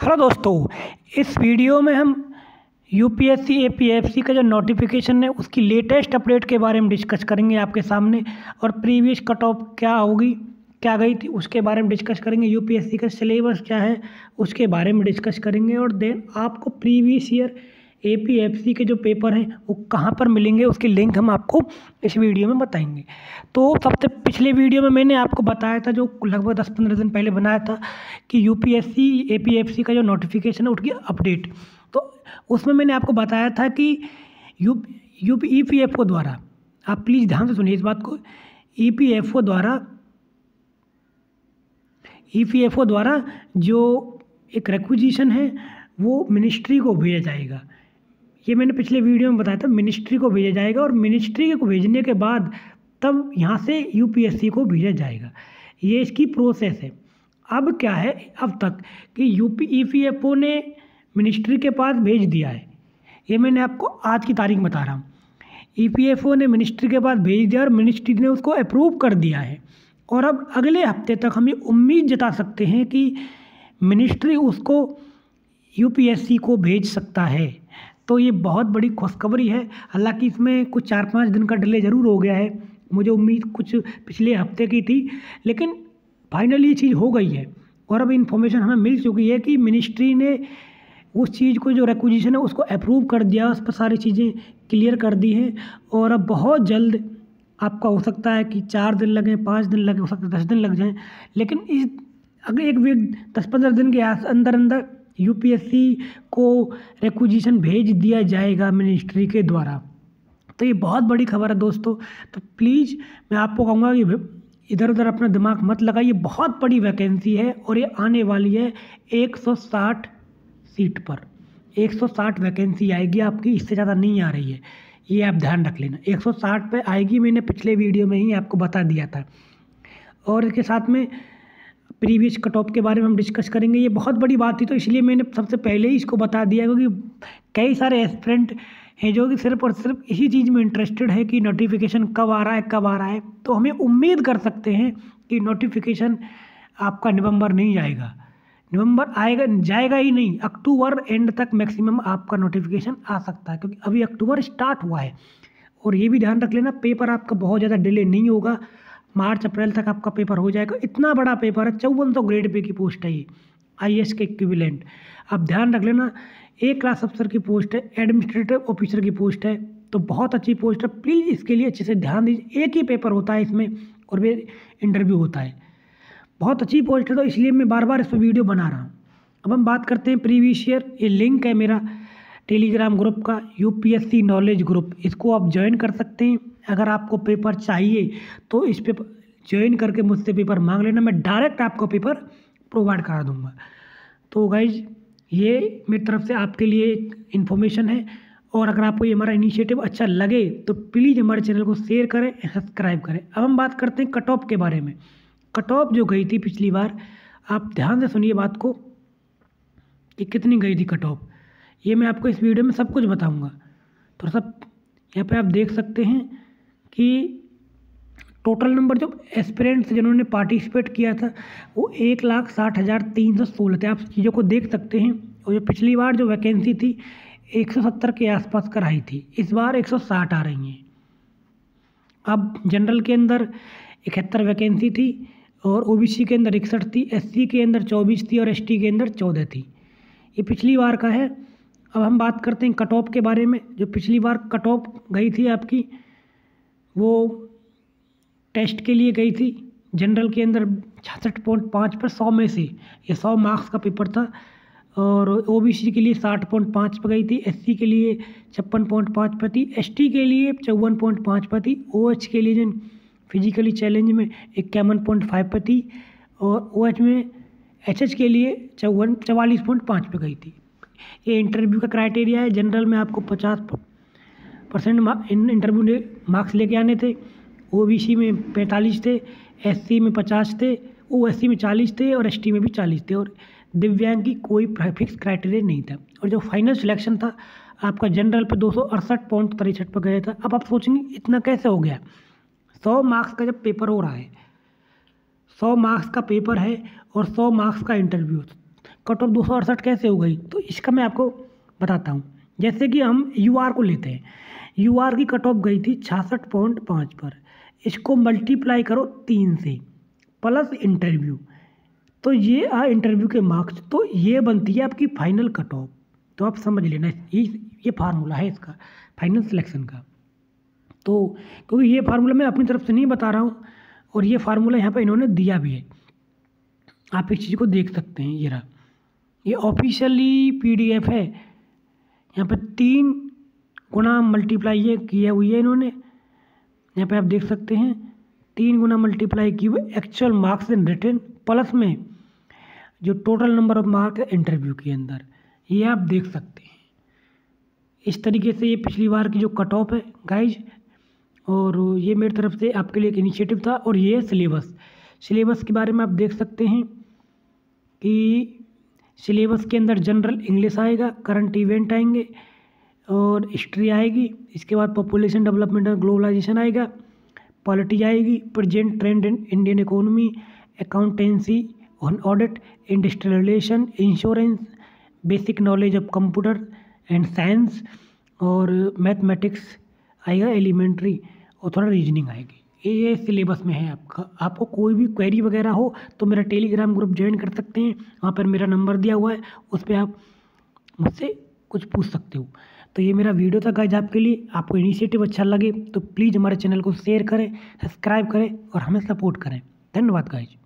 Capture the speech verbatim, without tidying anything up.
Hello दोस्तों, इस video में हम यूपीएससी एपीएफसी का जो नोटिफिकेशन है उसकी लेटेस्ट अपडेट के बारे में डिस्कस करेंगे आपके सामने। और प्रीवियस कट ऑफ क्या होगी, क्या गई थी, उसके बारे में डिस्कस करेंगे। यूपीएससी का सिलेबस क्या है उसके बारे में डिस्कस करेंगे। और देन आपको प्रीवियस ईयर एपीएफसी के जो पेपर हैं वो कहाँ पर मिलेंगे उसकी लिंक हम आपको इस वीडियो में बताएंगे। तो सबसे पिछले वीडियो में मैंने आपको बताया था, जो लगभग दस पंद्रह दिन पहले बनाया था, कि यूपीएससी एपीएफसी का जो नोटिफिकेशन है उसकी अपडेट। तो उसमें मैंने आपको बताया था कि U U E P F O द्वारा, आप प्लीज़ ध्यान से सुनिए इस बात को, ई पी एफ ओ द्वारा ई पी एफ ओ द्वारा जो एक रिक्विजिशन है वो मिनिस्ट्री को भेजा जाएगा। ये मैंने पिछले वीडियो में बताया था, मिनिस्ट्री को भेजा जाएगा और मिनिस्ट्री को भेजने के बाद तब यहाँ से यूपीएससी को भेजा जाएगा। ये इसकी प्रोसेस है। अब क्या है, अब तक कि UP E P F O ने मिनिस्ट्री के पास भेज दिया है। ये मैंने आपको आज की तारीख बता रहा हूँ। ई पी एफ ओ ने मिनिस्ट्री के पास भेज दिया और मिनिस्ट्री ने उसको अप्रूव कर दिया है। और अब अगले हफ्ते तक हम ये उम्मीद जता सकते हैं कि मिनिस्ट्री उसको यूपीएससी को भेज सकता है। तो ये बहुत बड़ी खुशखबरी है। हालांकि इसमें कुछ चार पाँच दिन का डिले ज़रूर हो गया है, मुझे उम्मीद कुछ पिछले हफ्ते की थी, लेकिन फाइनली ये चीज़ हो गई है। और अब इन्फॉर्मेशन हमें मिल चुकी है कि मिनिस्ट्री ने उस चीज़ को, जो रिक्विजिशन है उसको अप्रूव कर दिया, उस पर सारी चीज़ें क्लियर कर दी हैं। और अब बहुत जल्द आपका हो सकता है कि चार दिन लगें, पाँच दिन लगे, हो सकता है दस दिन लग जाएं, लेकिन इस अगर एक वीक दस पंद्रह दिन के अंदर अंदर यूपीएससी को रिक्विजिशन भेज दिया जाएगा मिनिस्ट्री के द्वारा। तो ये बहुत बड़ी खबर है दोस्तों। तो प्लीज़ मैं आपको कहूँगा कि इधर उधर अपना दिमाग मत लगाइए। बहुत बड़ी वैकेंसी है और ये आने वाली है एक सौ साठ सीट पर। एक सौ साठ वैकेंसी आएगी आपकी, इससे ज़्यादा नहीं आ रही है, ये आप ध्यान रख लेना। एक सौ साठ पे आएगी, मैंने पिछले वीडियो में ही आपको बता दिया था। और इसके साथ में प्रीवियस कट ऑफ के बारे में हम डिस्कस करेंगे। ये बहुत बड़ी बात थी, तो इसलिए मैंने सबसे पहले ही इसको बता दिया, क्योंकि कई सारे एस्पिरेंट हैं जो कि सिर्फ और सिर्फ इसी चीज़ में इंटरेस्टेड है कि नोटिफिकेशन कब आ रहा है कब आ रहा है। तो हमें उम्मीद कर सकते हैं कि नोटिफिकेशन आपका नवंबर नहीं जाएगा, नवंबर आएगा जाएगा ही नहीं, अक्टूबर एंड तक मैक्सिमम आपका नोटिफिकेशन आ सकता है, क्योंकि अभी अक्टूबर स्टार्ट हुआ है। और ये भी ध्यान रख लेना, पेपर आपका बहुत ज़्यादा डिले नहीं होगा, मार्च अप्रैल तक आपका पेपर हो जाएगा। इतना बड़ा पेपर है, चौवन सौ ग्रेड पे की पोस्ट है ये, आई ए एस के इक्विवेलेंट। आप ध्यान रख लेना, एक क्लास अफसर की पोस्ट है, एडमिनिस्ट्रेटिव ऑफिसर की पोस्ट है, तो बहुत अच्छी पोस्ट है। प्लीज़ इसके लिए अच्छे से ध्यान दीजिए। एक ही पेपर होता है इसमें और वे इंटरव्यू होता है, बहुत अच्छी पोस्ट है, तो इसलिए मैं बार बार इस पर वीडियो बना रहा हूँ। अब हम बात करते हैं प्रीवियस ईयर। ये लिंक है मेरा टेलीग्राम ग्रुप का, यूपीएससी नॉलेज ग्रुप, इसको आप ज्वाइन कर सकते हैं। अगर आपको पेपर चाहिए तो इस पे ज्वाइन करके मुझसे पेपर मांग लेना, मैं डायरेक्ट आपको पेपर प्रोवाइड करा दूंगा। तो गाइज, ये मेरी तरफ से आपके लिए एक इन्फॉर्मेशन है। और अगर आपको ये हमारा इनिशिएटिव अच्छा लगे तो प्लीज़ हमारे चैनल को शेयर करें, सब्सक्राइब करें। अब हम बात करते हैं कट ऑफ के बारे में। कट ऑफ जो गई थी पिछली बार, आप ध्यान से सुनिए बात को कि कितनी गई थी कट ऑफ। ये मैं आपको इस वीडियो में सब कुछ बताऊंगा। थोड़ा सा यहाँ पे आप देख सकते हैं कि टोटल नंबर जो एस्पिरेंट्स जिन्होंने पार्टिसिपेट किया था वो एक लाख साठ हज़ार तीन सौ सोलह थे। आप चीज़ों को देख सकते हैं। और जो पिछली बार जो वैकेंसी थी एक सौ सत्तर के आसपास कर आई थी, इस बार एक सौ साठ आ रही हैं। अब जनरल के अंदर इकहत्तर वैकेंसी थी और ओबीसी के अंदर इकसठ थी, एससी के अंदर चौबीस थी और एसटी के अंदर चौदह थी। ये पिछली बार का है। अब हम बात करते हैं कट ऑफ के बारे में। जो पिछली बार कट ऑफ गई थी आपकी, वो टेस्ट के लिए गई थी। जनरल के अंदर छियासठ पॉइंट पाँच पर सौ में से, ये सौ मार्क्स का पेपर था। और ओबीसी के लिए साठ पॉइंट पाँच पर गई थी, एससी के लिए छप्पन पॉइंट पाँच पर थी, एसटी के लिए चौवन पॉइंट पाँच पर थी, ओएच के लिए जो फिजिकली चैलेंज में इक्यावन पॉइंट फाइव पर थी, और ओएच में एचएच के लिए चौवन चवालीस पॉइंट पाँच पर गई थी। ये इंटरव्यू का क्राइटेरिया है। जनरल में आपको पचास परसेंट इंटरव्यू ले मार्क्स लेके आने थे, ओबीसी में पैंतालीस थे, एससी में पचास थे, ओएससी में चालीस थे और एसटी में भी चालीस थे। और दिव्यांग की कोई फिक्स क्राइटेरिया नहीं था। और जो फाइनल सिलेक्शन था आपका जनरल पे दो सौ अड़सठ पॉइंट तिरसठ पर गया था। अब आप सोचेंगे इतना कैसे हो गया। सौ मार्क्स का जब पेपर हो रहा है, सौ मार्क्स का पेपर है और सौ मार्क्स का इंटरव्यू, कट ऑफ दो सौ अड़सठ कैसे हो गई, तो इसका मैं आपको बताता हूँ। जैसे कि हम यू आर को लेते हैं, यू आर की कट ऑफ गई थी छियासठ पॉइंट पाँच पर, इसको मल्टीप्लाई करो तीन से प्लस इंटरव्यू, तो ये आ इंटरव्यू के मार्क्स, तो ये बनती है आपकी फाइनल कट ऑफ। तो आप समझ लेना ये ये फार्मूला है इसका फाइनल सिलेक्शन का। तो क्योंकि ये फार्मूला मैं अपनी तरफ से नहीं बता रहा हूँ, और ये फार्मूला यहाँ पे इन्होंने दिया भी है, आप इस चीज़ को देख सकते हैं। ये रहा, ये ऑफिशियली पीडीएफ है। यहाँ पे तीन गुना मल्टीप्लाई ये किया हुई है इन्होंने, यहाँ पे आप देख सकते हैं तीन गुना मल्टीप्लाई की हुई actual marks in written plus में जो टोटल नंबर ऑफ मार्क्स है इंटरव्यू के अंदर, ये आप देख सकते हैं। इस तरीके से ये पिछली बार की जो कट ऑफ है गाइज, और ये मेरी तरफ से आपके लिए एक इनिशिएटिव था। और ये सिलेबस सिलेबस के बारे में आप देख सकते हैं कि सिलेबस के अंदर जनरल इंग्लिश आएगा, करंट इवेंट आएंगे और हिस्ट्री आएगी, इसके बाद पॉपुलेशन डेवलपमेंट और ग्लोबलाइजेशन आएगा, पॉलिटी आएगी, present trend in Indian economy, accountancy on audit, industrial relation, insurance, basic knowledge of computer and science, और मैथमेटिक्स आएगा एलिमेंट्री, और थोड़ा रीजनिंग आएगी। ये ये सिलेबस में है आपका। आपको कोई भी क्वेरी वगैरह हो तो मेरा टेलीग्राम ग्रुप ज्वाइन कर सकते हैं, वहाँ पर मेरा नंबर दिया हुआ है, उस पर आप मुझसे कुछ पूछ सकते हो। तो ये मेरा वीडियो था गाइज आपके लिए। आपको इनिशिएटिव अच्छा लगे तो प्लीज़ हमारे चैनल को शेयर करें, सब्सक्राइब करें और हमें सपोर्ट करें। धन्यवाद गाइज।